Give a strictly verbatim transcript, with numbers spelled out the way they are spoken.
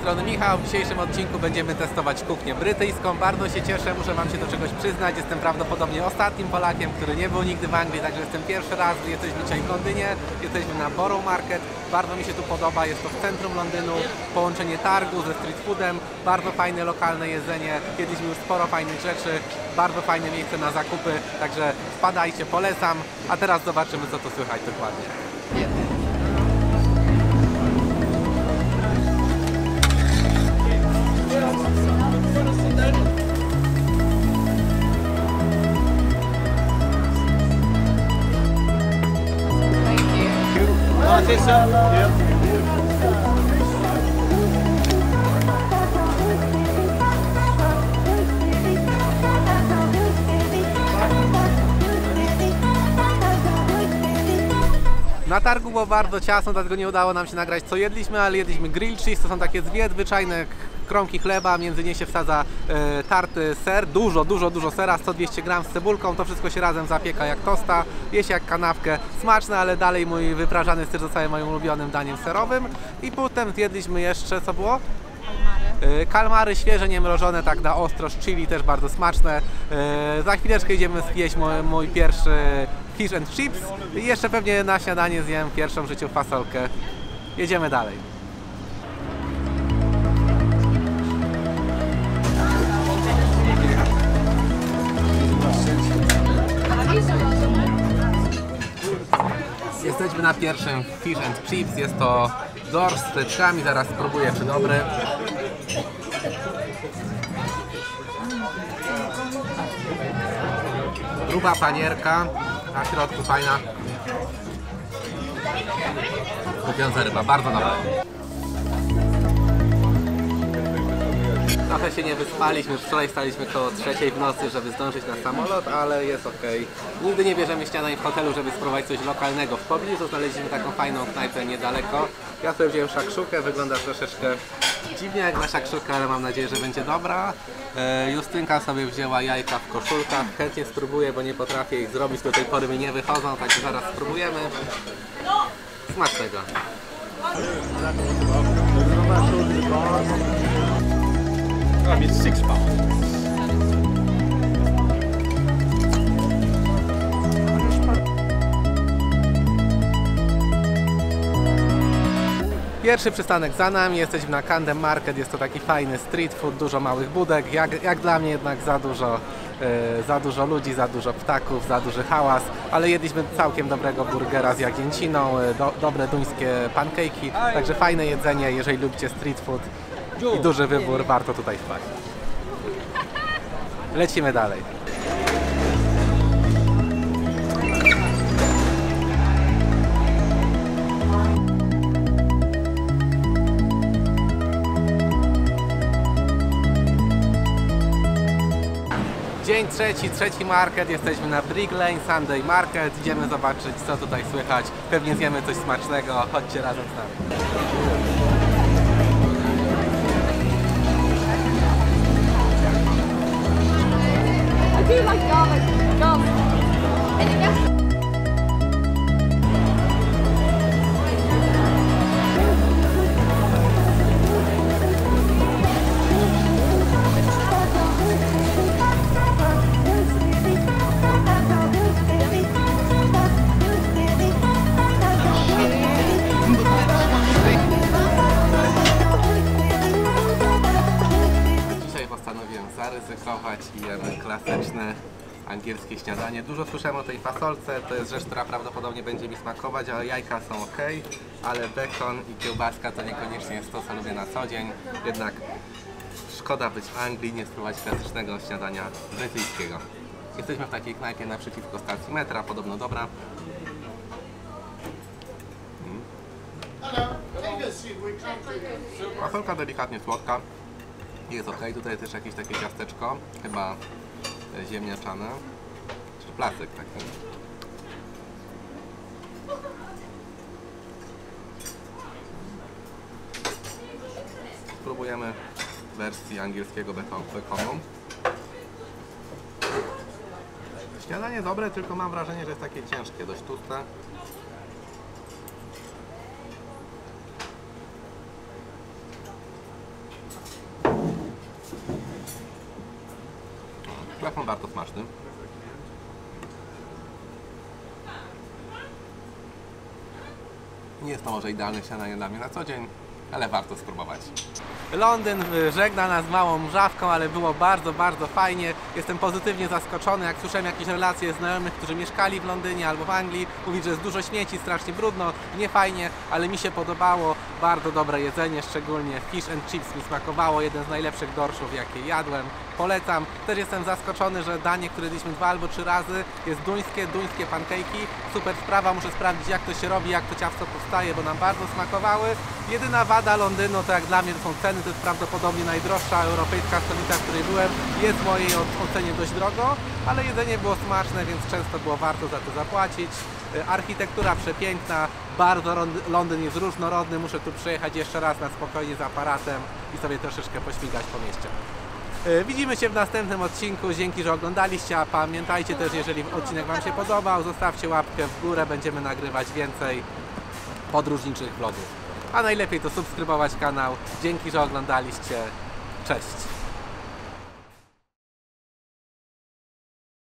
strony Michał. W dzisiejszym odcinku będziemy testować kuchnię brytyjską. Bardzo się cieszę, muszę Wam się do czegoś przyznać. Jestem prawdopodobnie ostatnim Polakiem, który nie był nigdy w Anglii, także jestem pierwszy raz. Jesteśmy dzisiaj w Londynie, jesteśmy na Borough Market. Bardzo mi się tu podoba, jest to w centrum Londynu, połączenie targu ze street foodem, bardzo fajne lokalne jedzenie. Jedliśmy już sporo fajnych rzeczy, bardzo fajne miejsce na zakupy, także wpadajcie, polecam. A teraz zobaczymy, co to słychać dokładnie. Na targu było bardzo ciasno, dlatego nie udało nam się nagrać, co jedliśmy, ale jedliśmy grilled cheese, to są takie dwie zwyczajne kromki chleba, między nie się wsadza e, tarty ser, dużo, dużo, dużo sera, sto dwieście gram z cebulką, to wszystko się razem zapieka jak tosta, je się jak kanapkę, smaczne, ale dalej mój wyprażany ser zostaje moim ulubionym daniem serowym. I potem zjedliśmy jeszcze, co było? Kalmary. Kalmary świeże, niemrożone, tak na ostro, z chili, też bardzo smaczne. E, za chwileczkę idziemy zjeść mój, mój pierwszy fish and chips i jeszcze pewnie na śniadanie zjem pierwszą w życiu fasolkę. Jedziemy dalej. Jesteśmy na pierwszym fish and chips, jest to dorsz z teczkami, zaraz spróbuję, czy dobry. Gruba panierka, a w środku fajna kupiąca ryba, bardzo dobra. Trochę się nie wyspaliśmy, już wczoraj staliśmy koło trzeciej w nocy, żeby zdążyć na samolot, ale jest ok. Nigdy nie bierzemy śniadań w hotelu, żeby spróbować coś lokalnego. W pobliżu znaleźliśmy taką fajną knajpę niedaleko. Ja sobie wziąłem szakszukę, wygląda troszeczkę dziwnie jak na szakszukę, ale mam nadzieję, że będzie dobra. Justynka sobie wzięła jajka w koszulkach, chętnie spróbuję, bo nie potrafię ich zrobić, do tej pory mi nie wychodzą, także zaraz spróbujemy. Smacznego! It's six pounds. Pierwszy przystanek za nami, jesteśmy na Camden Market, jest to taki fajny street food, dużo małych budek, jak, jak dla mnie jednak za dużo, yy, za dużo ludzi, za dużo ptaków, za duży hałas, ale jedliśmy całkiem dobrego burgera z jagnięciną, do, dobre duńskie pancake'i, także fajne jedzenie, jeżeli lubicie street food i duży wybór, warto tutaj wpaść. Lecimy dalej. Dzień trzeci, trzeci market, jesteśmy na Brick Lane Sunday Market, idziemy zobaczyć, co tutaj słychać, pewnie zjemy coś smacznego, chodźcie razem z nami. I do like garlic. Garlic. Any guess? Dzisiaj postanowiłem zaryzykować i jemy klasyczne angielskie śniadanie. Dużo słyszałem o tej fasolce, to jest rzecz, która prawdopodobnie będzie mi smakować, ale jajka są ok, ale bekon i kiełbaska to niekoniecznie jest to, co lubię na co dzień. Jednak szkoda być w Anglii, nie spróbować klasycznego śniadania brytyjskiego. Jesteśmy w takiej knajpie naprzeciwko stacji metra, podobno dobra. Mm. Fasolka delikatnie słodka. Jest ok, tutaj też jakieś takie ciasteczko, chyba ziemniaczane, czy placek taki. Spróbujemy wersji angielskiego bekonu. Śniadanie dobre, tylko mam wrażenie, że jest takie ciężkie, dość tłuste. Wafel bardzo smaczny. Nie jest to może idealne śniadanie dla mnie na co dzień, ale warto spróbować. Londyn żegna nas małą mrzawką, ale było bardzo, bardzo fajnie. Jestem pozytywnie zaskoczony, jak słyszałem jakieś relacje znajomych, którzy mieszkali w Londynie albo w Anglii. Mówić, że jest dużo śmieci, strasznie brudno, nie fajnie, ale mi się podobało. Bardzo dobre jedzenie, szczególnie fish and chips mi smakowało. Jeden z najlepszych dorszów, jakie jadłem. Polecam. Też jestem zaskoczony, że danie, które jedliśmy dwa albo trzy razy, jest duńskie, duńskie pancake'i. Super sprawa, muszę sprawdzić, jak to się robi, jak to ciasto powstaje, bo nam bardzo smakowały. Jedyna wada Londynu, to jak dla mnie to są ceny, to jest prawdopodobnie najdroższa europejska stolica, w której byłem. Jest w mojej ocenie dość drogo, ale jedzenie było smaczne, więc często było warto za to zapłacić. Architektura przepiękna, bardzo Londyn jest różnorodny, muszę tu przyjechać jeszcze raz na spokojnie z aparatem i sobie troszeczkę pośmigać po mieście. Widzimy się w następnym odcinku, dzięki, że oglądaliście, a pamiętajcie też, jeżeli odcinek Wam się podobał, zostawcie łapkę w górę, będziemy nagrywać więcej podróżniczych vlogów. A najlepiej to subskrybować kanał. Dzięki, że oglądaliście. Cześć!